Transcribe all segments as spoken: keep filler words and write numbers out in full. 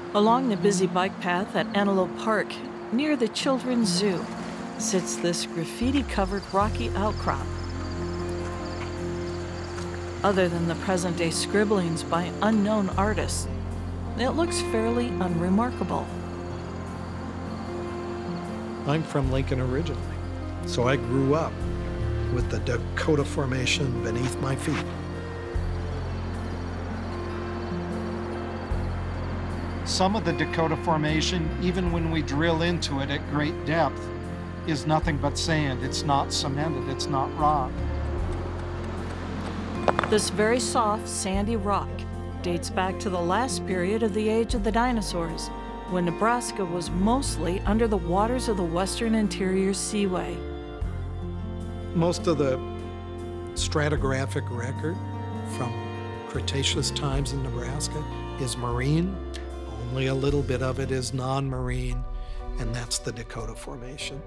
Along the busy bike path at Antelope Park, near the Children's Zoo, sits this graffiti-covered rocky outcrop. Other than the present-day scribblings by unknown artists, it looks fairly unremarkable. I'm from Lincoln originally, so I grew up with the Dakota Formation beneath my feet. Some of the Dakota Formation, even when we drill into it at great depth, is nothing but sand. It's not cemented, it's not rock. This very soft, sandy rock dates back to the last period of the age of the dinosaurs, when Nebraska was mostly under the waters of the western interior seaway. Most of the stratigraphic record from Cretaceous times in Nebraska is marine. Only a little bit of it is non-marine, and that's the Dakota Formation.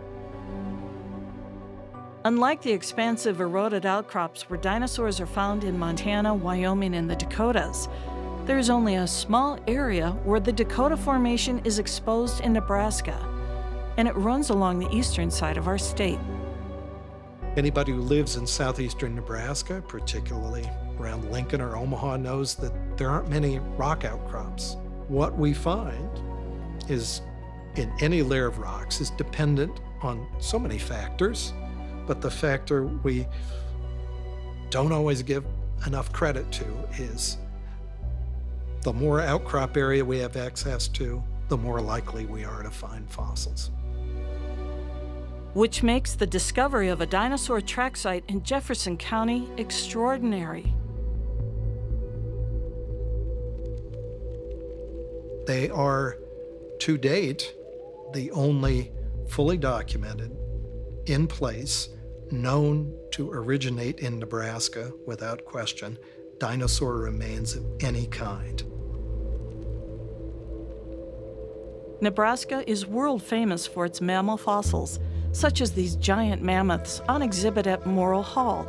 Unlike the expansive eroded outcrops where dinosaurs are found in Montana, Wyoming, and the Dakotas, there is only a small area where the Dakota Formation is exposed in Nebraska, and it runs along the eastern side of our state. Anybody who lives in southeastern Nebraska, particularly around Lincoln or Omaha, knows that there aren't many rock outcrops. What we find is, in any layer of rocks, is dependent on so many factors, but the factor we don't always give enough credit to is the more outcrop area we have access to, the more likely we are to find fossils. Which makes the discovery of a dinosaur track site in Jefferson County extraordinary. They are, to date, the only fully documented, in place, known to originate in Nebraska, without question, dinosaur remains of any kind. Nebraska is world famous for its mammal fossils, such as these giant mammoths on exhibit at Morrill Hall.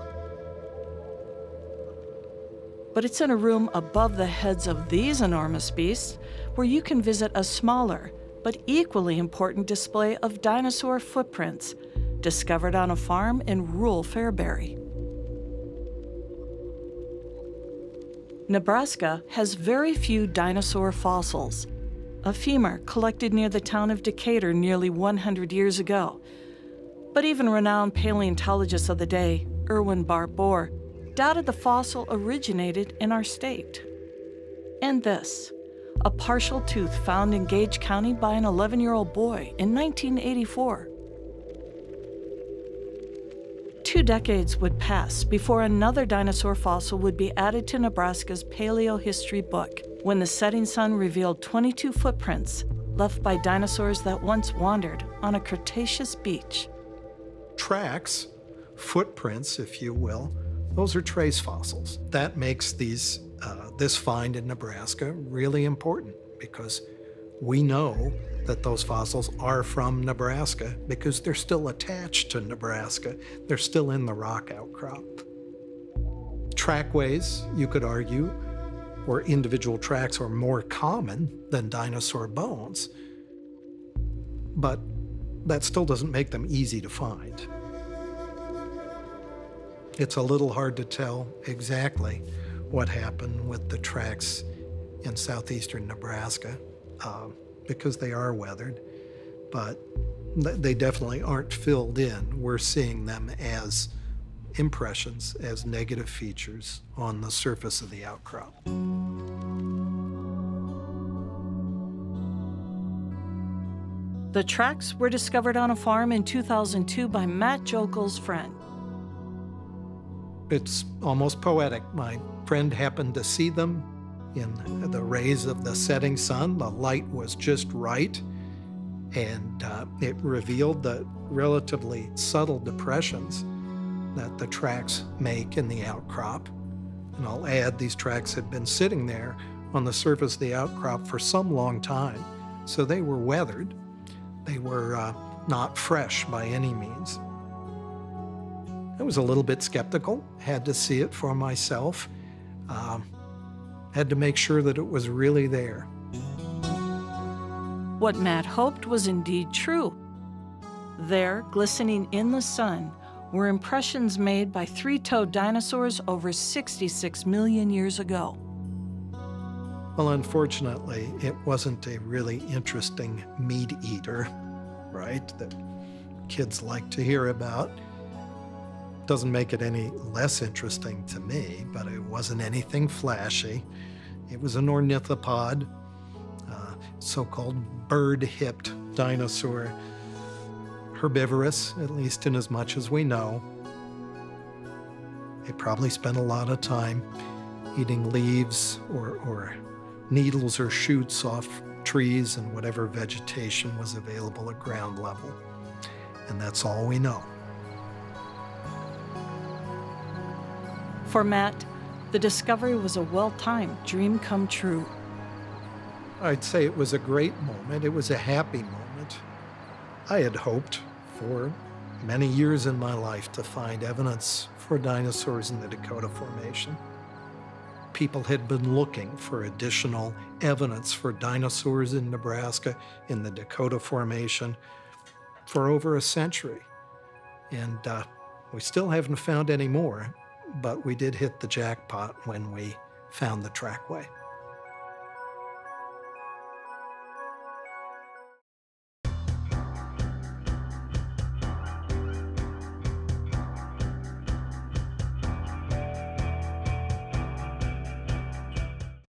But it's in a room above the heads of these enormous beasts where you can visit a smaller but equally important display of dinosaur footprints discovered on a farm in rural Fairbury. Nebraska has very few dinosaur fossils. A femur collected near the town of Decatur nearly one hundred years ago. But even renowned paleontologists of the day, Erwin Barbour, doubted the fossil originated in our state. And this, a partial tooth found in Gage County by an eleven-year-old boy in nineteen eighty-four. Two decades would pass before another dinosaur fossil would be added to Nebraska's paleohistory book, when the setting sun revealed twenty-two footprints left by dinosaurs that once wandered on a Cretaceous beach. Tracks, footprints, if you will, those are trace fossils. That makes these, uh, this find in Nebraska really important, because we know that those fossils are from Nebraska because they're still attached to Nebraska. They're still in the rock outcrop. Trackways, you could argue, where individual tracks are more common than dinosaur bones, but that still doesn't make them easy to find. It's a little hard to tell exactly what happened with the tracks in southeastern Nebraska uh, because they are weathered, but they definitely aren't filled in. We're seeing them as impressions, as negative features on the surface of the outcrop. The tracks were discovered on a farm in two thousand two by Matt Joeckel's friend. It's almost poetic. My friend happened to see them in the rays of the setting sun. The light was just right, and uh, it revealed the relatively subtle depressions that the tracks make in the outcrop. And I'll add, these tracks had been sitting there on the surface of the outcrop for some long time, so they were weathered. They were uh, not fresh by any means. I was a little bit skeptical, had to see it for myself, uh, had to make sure that it was really there. What Matt hoped was indeed true. There, glistening in the sun, were impressions made by three-toed dinosaurs over sixty-six million years ago. Well, unfortunately, it wasn't a really interesting meat eater, right, that kids like to hear about. Doesn't make it any less interesting to me, but it wasn't anything flashy. It was an ornithopod, uh, so-called bird-hipped dinosaur, herbivorous, at least in as much as we know. It probably spent a lot of time eating leaves or, or needles or shoots off trees and whatever vegetation was available at ground level. And that's all we know. For Matt, the discovery was a well-timed dream come true. I'd say it was a great moment. It was a happy moment. I had hoped for many years in my life to find evidence for dinosaurs in the Dakota Formation. People had been looking for additional evidence for dinosaurs in Nebraska, in the Dakota Formation, for over a century. And uh, we still haven't found any more, but we did hit the jackpot when we found the trackway.